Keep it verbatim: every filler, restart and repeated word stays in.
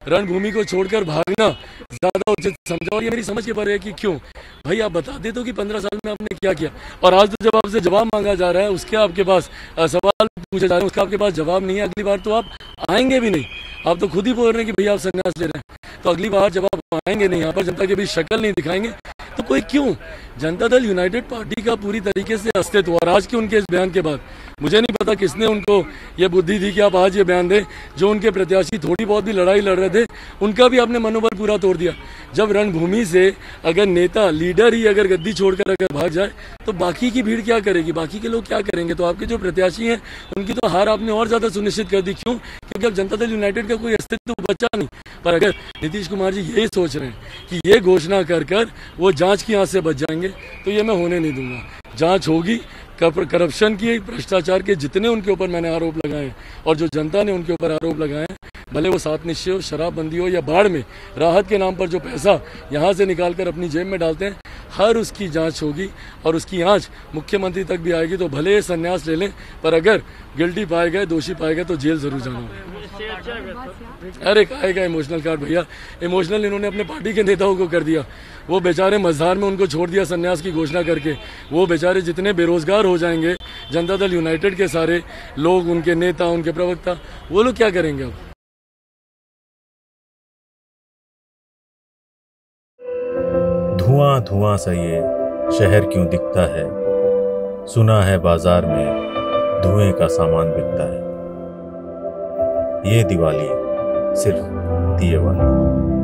रणभूमि को छोड़कर भागना ज्यादा उचित समझा। और ये मेरी समझ के परे है कि क्यों भाई, आप बता दे तो कि पंद्रह साल में आपने क्या किया। और आज तो जब आपसे जवाब मांगा जा रहा है, उसके आपके पास सवाल पूछे जा रहे हैं, उसका आपके पास जवाब नहीं है, अगली बार तो आप आएंगे भी नहीं। आप तो खुद ही बोल रहे हैं कि भैया आप संन्यास ले रहे हैं, तो अगली बार जब आप आएंगे नहीं, यहाँ पर जनता के बीच शक्ल नहीं दिखाएंगे, तो कोई क्यों। जनता दल यूनाइटेड पार्टी का पूरी तरीके से अस्तित्व, और आज के उनके इस बयान के बाद मुझे नहीं पता किसने उनको ये बुद्धि दी कि आप आज ये बयान दें। जो उनके प्रत्याशी थोड़ी बहुत भी लड़ाई लड़ रहे थे, उनका भी आपने मनोबल पूरा तोड़ दिया। जब रणभूमि से अगर नेता लीडर ही अगर गद्दी छोड़कर अगर भाग जाए, तो बाकी की भीड़ क्या करेगी, बाकी के लोग क्या करेंगे। तो आपके जो प्रत्याशी हैं उनकी तो हार आपने और ज्यादा सुनिश्चित कर दी। क्यों? क्योंकि अब जनता दल यूनाइटेड का कोई अस्तित्व बचा नहीं। पर अगर नीतीश कुमार जी यही सोच रहे हैं कि ये घोषणा कर कर वो जांच की आंच से बच जाएंगे, तो ये मैं होने नहीं दूंगा। जांच होगी, करप्शन की, भ्रष्टाचार के जितने उनके ऊपर मैंने आरोप लगाए और जो जनता ने उनके ऊपर आरोप लगाए, भले वो सात निश्चय हो, शराबबंदी हो या बाढ़ में राहत के नाम पर जो पैसा यहाँ से निकालकर अपनी जेब में डालते हैं, हर उसकी जांच होगी और उसकी आंच मुख्यमंत्री तक भी आएगी। तो भले संन्यास ले लें, पर अगर गिल्टी पाए गए, दोषी पाए गए, तो जेल जरूर जाना होगा। अरे काहेगा इमोशनल कार्ड भैया, इमोशनल इन्होंने अपने पार्टी के नेताओं को कर दिया। वो बेचारे मझधार में उनको छोड़ दिया संन्यास की घोषणा करके। वो बेचारे जितने बेरोजगार हो जाएंगे, जनता दल यूनाइटेड के सारे लोग, उनके नेता, उनके प्रवक्ता, वो लोग क्या करेंगे अब। धुआं धुआं सा ये शहर क्यों दिखता है, सुना है बाजार में धुएं का सामान बिकता है। ये दिवाली सिर्फ दिए वाली।